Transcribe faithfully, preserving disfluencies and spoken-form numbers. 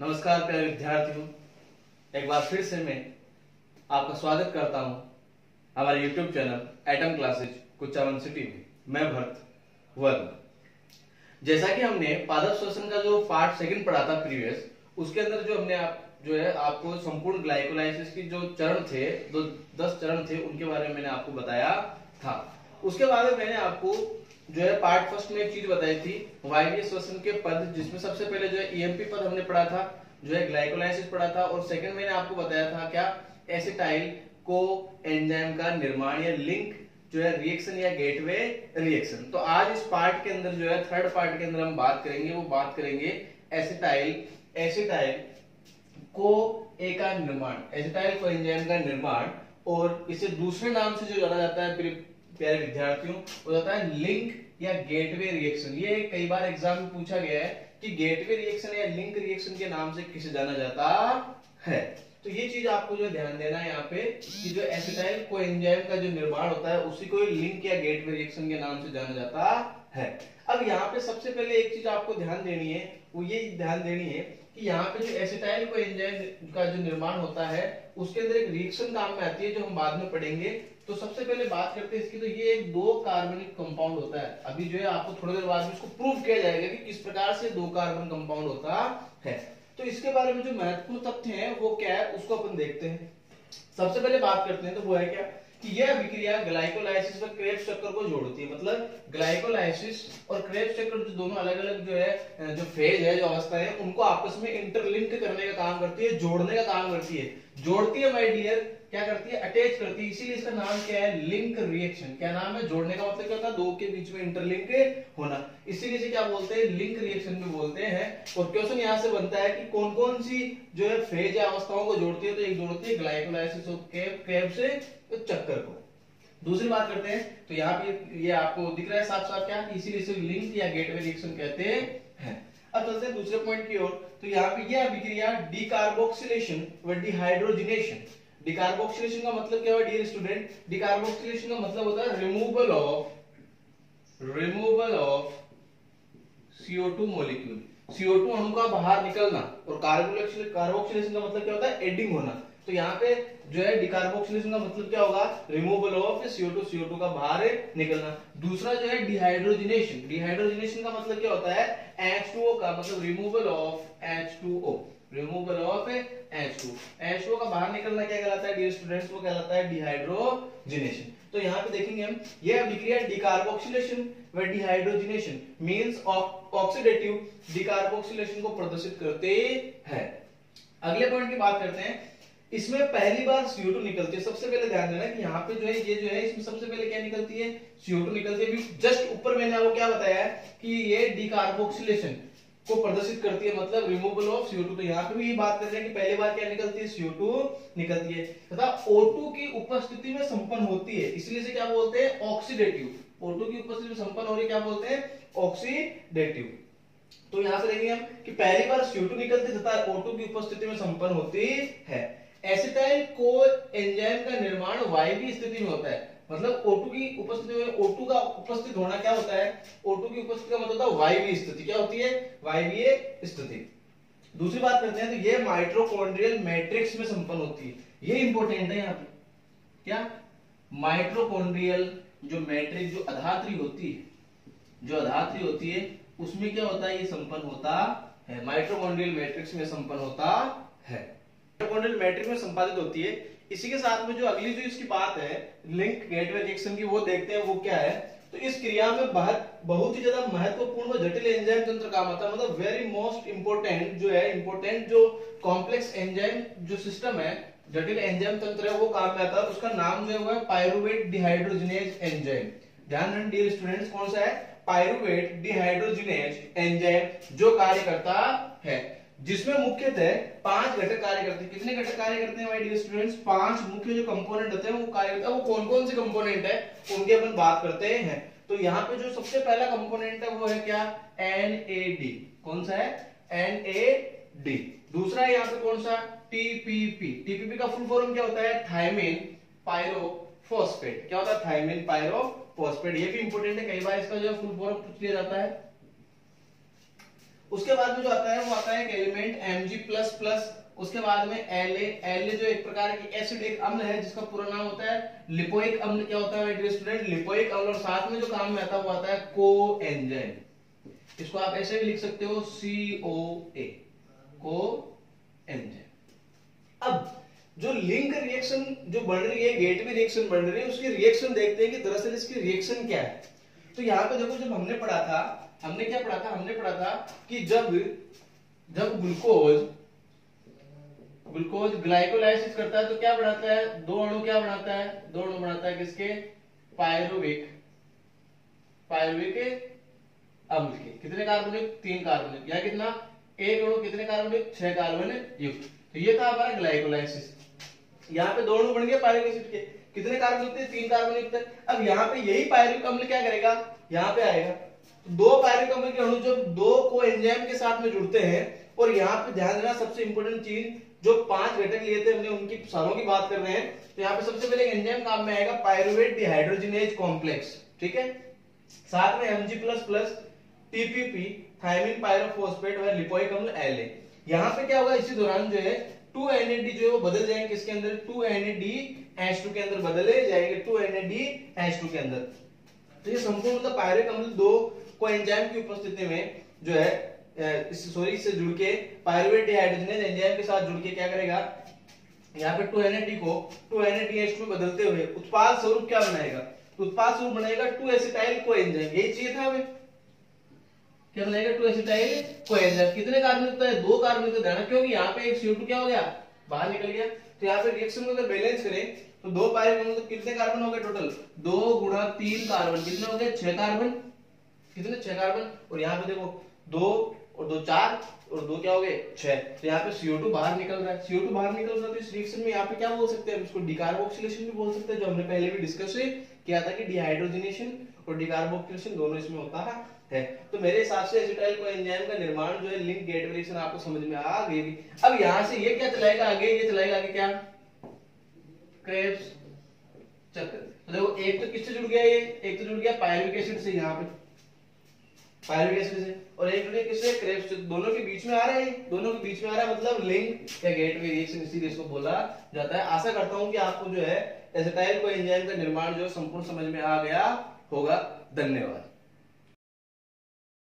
नमस्कार प्यारे विद्यार्थियों, एक बार फिर से मैं आपका स्वागत करता हूं हमारे YouTube channel Atom classes Kuchaman city में। मैं भरत वर्मा। जैसा कि हमने पादप श्वसन का जो पार्ट सेकंड पढ़ा था प्रीवियस, उसके अंदर जो हमने आप जो है आपको संपूर्ण ग्लाइकोलाइसिस की जो चरण थे, दो दस चरण थे, उनके बारे में मैंने आपको बताया था। उसके बाद में मैंने आपको जो है पार्ट फर्स्ट में एक चीज बताई थी, वायवीय श्वसन के पद, जिसमें सबसे पहले जो है ईएमपी पद हमने पढ़ा था, जो है ग्लाइकोलाइसिस पढ़ा था, और सेकंड मैंने आपको बताया था क्या, एसिटाइल को एंजाइम का निर्माण या लिंक जो है रिएक्शन या गेटवे रिएक्शन। तो आज इस पार्ट के अंदर जो है थर्ड पार्ट के अंदर हम बात करेंगे, वो बात करेंगे एसिटाइल एसिटाइल को ए का निर्माण, एसिटाइल को एंजाइम का निर्माण, और इसे दूसरे नाम से जो जाना जाता है प्यारे विद्यार्थियों, वो होता है लिंक या गेटवे रिएक्शन। ये कई बार एग्जाम में पूछा गया है कि गेटवे रिएक्शन या लिंक रिएक्शन के नाम से किसे जाना जाता है। तो ये चीज आपको जो ध्यान देना है यहाँ पे कि जो एसिटाइल को एंजाइम का जो निर्माण होता है उसी को लिंक या गेटवे रिएक्शन के नाम से जाना जाता है। अब यहाँ पे सबसे पहले एक चीज आपको ध्यान देनी है, वो ये ध्यान देनी है कि यहाँ पे जो एसिटाइल को एंजाइम का जो निर्माण होता है उसके अंदर एक रिएक्शन काम में आती है, जो हम बाद में पढ़ेंगे। तो सबसे पहले बात करते हैं इसकी, तो ये एक दो कार्बनिक कंपाउंड होता है। अभी जो है आपको थोड़ी देर बाद में इसको प्रूव किया जाएगा कि किस प्रकार से दो कार्बन कंपाउंड होता है। तो इसके बारे में जो महत्वपूर्ण तथ्य है वो क्या है, उसको अपन देखते हैं। सबसे पहले बात करते हैं तो वो है क्या कि यह अभिक्रिया ग्लाइकोलाइसिस व क्रेब्स चक्कर को जोड़ती है। मतलब ग्लाइकोलाइसिस और क्रेब्स चक्कर जो दोनों अलग अलग जो है जो फेज है, जो अवस्था है, उनको आपस में इंटरलिंक करने का काम करती है, जोड़ने का काम करती है। जोड़ती है माय डियर, क्या करती है, अटैच करती है। इसीलिए इसका नाम क्या है, लिंक रिएक्शन। क्या नाम है, जोड़ने का मतलब क्या होता है, दो के बीच में इंटरलिंक होना। इसीलिए इसे क्या बोलते हैं, लिंक रिएक्शन भी बोलते हैं। और क्वेश्चन यहाँ से बनता है कि कौन कौन सी जो है फेज या अवस्थाओं को जोड़ती है, तो एक जोड़ती है ग्लाइकोलाइसिस और क्रेब्स से चक्कर को। दूसरी बात करते हैं तो यहाँ पे ये आपको दिख रहा है साफ साफ क्या, इसीलिए इसे लिंक या गेटवे रिएक्शन कहते हैं। अब चलते हैं दूसरे पॉइंट की ओर। तो यहाँ पे यह अभिक्रिया डिकार्बोक्सिलेशन व डिहाइड्रोजिनेशन। डिकार्बोक्सिलेशन का मतलब क्या है डियर स्टूडेंट, डिकार्बोक्सिलेशन का मतलब होता है removal of removal of C O two molecule, C O two अणु का बाहर निकलना। और कार्बोक्सिलेशन का मतलब क्या होता है, एडिंग होना। तो यहाँ पे जो है डिकार्बोक्सिलेशन का मतलब क्या होगा, removal of C O two, C O two का बाहर निकलना। दूसरा जो है डिहाइड्रोजिनेशन, डिहाइड्रोजिनेशन का मतलब क्या होता है, एच टू ओ का मतलब removal of H two O, removal of H two. H two O का बाहर निकलना क्या कहलाता है डियर स्टूडेंट्स, वो कहलाता है डिहाइड्रोजिनेशन। तो यहाँ पे देखेंगे हम, यह अभिक्रिया डिकार्बोक्सिलेशन व डिहाइड्रोजिनेशन मींस ऑक्सीडेटिव डिकार्बोक्सिलेशन को प्रदर्शित करते हैं। अगले पॉइंट की बात करते हैं, इसमें पहली बार सी ओ टू निकलती है। सबसे पहले ध्यान देना कि यहाँ पे जो है ये जो है इसमें सबसे पहले क्या निकलती है, सी ओ टू निकलती है। जस्ट ऊपर मैंने आपको क्या बताया है कि ये डिकार्बोक्सिलेशन को प्रदर्शित करती है, मतलब removal of C O two. तो यहाँ पे भी ये बात कर रहे हैं कि पहली बार क्या निकलती है, सी ओ टू निकलती है, तथा ओ टू की उपस्थिति में संपन्न होती है। इसलिए इसे क्या बोलते हैं, ऑक्सीडेटिव। ओ टू की उपस्थिति में संपन्न हो रही है, क्या बोलते हैं, ऑक्सीडेटिव। तो यहां से देखेंगे हम कि पहली बार सी ओ टू निकलती है तथा ओ टू की उपस्थिति में संपन्न होती है। एसिटाइल को एंजाइम का निर्माण वायवीय स्थिति में होता है। मतलब O टू की उपस्थिति में O टू का उपस्थित होना क्या होता है, O टू की उपस्थिति का मतलब होता है वायवीय स्थिति। क्या होती है, वायवीय स्थिति। दूसरी बात करते हैं तो ये माइटोकॉन्ड्रियल मैट्रिक्स में संपन्न होती है। ये इंपॉर्टेंट है यहाँ पे, क्या, माइटोकॉन्ड्रियल जो मैट्रिक्स जो अधात्री होती है, जो अधात्री होती है उसमें क्या होता है, ये संपन्न होता है, माइटोकॉन्ड्रियल मैट्रिक्स में संपन्न होता है, माइटोकॉन्ड्रियल मैट्रिक्स में संपादित होती है। इसी के साथ में जो अगली जो इसकी बात है लिंक गेटवे रिएक्शन की, वो देखते हैं वो क्या है। तो इस क्रिया में बहुत बहुत ही ज्यादा महत्वपूर्ण व जटिल एंजाइम तंत्र काम आता है। मतलब वेरी मोस्ट इंपोर्टेंट जो है, इंपोर्टेंट जो कॉम्प्लेक्स एंजाइम जो सिस्टम है, जटिल एंजाइम तंत्र है, वो काम में आता है। उसका नाम जो है पायरुवेट डिहाइड्रोजिनेज एंजाइम। ध्यान रखना डियर स्टूडेंट्स, कौन सा है, पायरुवेट डिहाइड्रोजिनेज एंजाइम, जो कार्य करता है, जिसमें मुख्यतः पांच घटक कार्य करते हैं। कितने घटक कार्य करते हैं माय डियर स्टूडेंट्स, पांच मुख्य जो कंपोनेंट होते हैं वो कार्य करते हैं। वो कौन कौन से कंपोनेंट है उनके अपन बात करते हैं। तो यहाँ पे जो सबसे पहला कंपोनेंट है वो है क्या, एन ए डी। कौन सा है, एन ए डी। दूसरा है यहाँ पे कौन सा, T P P. T P P का फुल फॉर्म क्या होता है, थायमिन पायरोफॉस्फेट। क्या होता है, थायमिन पायरोफॉस्फेट। ये भी इंपॉर्टेंट है, कई बार इसका जो फुल फॉर्म पूछ लिया जाता है। उसके बाद में जो आता है वो आता है एक element M G plus plus, उसके बाद में एल ए, एल ए जो एक प्रकार की एसिड एक अम्ल है जिसका पूरा नाम होता है लिपोइक अम्ल। क्या होता है स्टूडेंट? लिपोइक अम्ल। और साथ में जो काम में आता है वो आता है को एंजाइम। इसको आप ऐसे भी लिख सकते हो सी ओ ए, को एंजाइम। अब जो लिंक रिएक्शन जो बन रही है, गेटवे रिएक्शन बन रही है, उसकी रिएक्शन देखते हैं कि दरअसल इसकी रिएक्शन क्या है। तो यहाँ पे देखो, जब हमने पढ़ा था, हमने क्या पढ़ा था? हमने पढ़ा था कि जब जब ग्लूकोज ग्लूकोज ग्लाइकोलाइसिस करता है तो क्या बनाता है? दो अणु क्या बनाता है? दो अणु बनाता है किसके? पायरुविक पायरुविक अम्ल के। कितने कार्बनिक? तीन कार्बनिक। या कितना? एक अणु कितने कार्बनिक? छह कार्बन युक्त। तो ये था हमारा ग्लाइकोलाइसिस। यहाँ पे दो अणु बन गए पायरुविक एसिड के, कितने कार्बन युक्त? तीन कार्बन युक्त। अब यहाँ पे यही पायरुविक अम्ल क्या करेगा? यहाँ पे आएगा। दो पायरुविक अम्ल के अणु जब दो को एंजाइम के साथ में जुड़ते हैं, और यहाँ पे ध्यान देना सबसे इंपॉर्टेंट चीज, जो पांच घटक लिए थे हमने उनकी सारों की बात कर रहे हैं। तो यहाँ पे सबसे पहले एंजाइम काम में आएगा पायरुवेट डिहाइड्रोजिनेज कॉम्प्लेक्स, ठीक है। साथ में M G plus plus, T P P, thiamine pyrophosphate और लिपोइक अम्ल एल ए। यहाँ पे क्या होगा? इसी दौरान जो है टू एन ए डी जो है वो बदल जाएंगे किसके अंदर? Two N A D H two के अंदर बदले जाएंगे, two N A D H two के अंदर। तो ये संपूर्ण मतलब पायरुविक अम्ल दो को एंजाइम की उपस्थिति में जो है सॉरी से जुड़ के पायरुवेट डिहाइड्रोजिनेज एंजाइम के साथ जुड़ के क्या करेगा? यहाँ पे टू एन ए डी को two N A D H two बदलते हुए उत्पाद स्वरूप क्या बनाएगा? तो उत्पाद स्वरूप बनाएगा टू एसिटाइल को एंजाइम। यही चाहिए था हमें। क्या बनाएगा? Two acetyl coenzyme. कितने कार्बन युक्त है? दो कार्बन युक्त है, क्योंकि यहाँ पे एक सी ओ टू क्या हो गया? बाहर निकल गया। तो यहाँ पे रिएक्शन को अगर बैलेंस करें तो दो पायरुविक अम्ल तो कितने कार्बन हो गए टोटल? दो गुणा तीन कार्बन, कितने हो गए? छह कार्बन। कितने? छह कार्बन। और यहाँ पे देखो दो और दो चार और दो क्या हो गए? छह। तो यहाँ पे सी ओ टू बाहर निकल रहा है। सी ओ टू बाहर निकल रहा है तो इस रिएक्शन में यहाँ पे क्या बोल सकते हैं? इसको डिकार्बोक्सिलेशन भी बोल सकते हैं, जो हमने पहले भी डिस्कस किया था कि डिहाइड्रोजनेशन और डिकार्बोक्सिलेशन दोनों इसमें होता है। तो मेरे हिसाब से एसिटाइल को एंजाइम का निर्माण जो है लिंक गेटवे रिएक्शन आपको समझ में आ गई। अब यहाँ से ये क्या चलाएगा आगे? ये चलाएगा आगे क्या? क्रेब्स चक्र। तो देखो एक तो किससे जुड़ गया? ये एक तो जुड़ गया पायरुविक एसिड से, यहाँ पे पायरुविक एसिड से, और एक जुड़े किससे? क्रेब्स से। दोनों के बीच में आ रहा है, दोनों के बीच में आ रहा है, मतलब लिंक या गेटवे रिएक्शन इसीलिए इसको बोला जाता है। आशा करता हूं कि आपको जो है एसिटाइल को एंजाइम का निर्माण जो संपूर्ण समझ में आ गया होगा। धन्यवाद।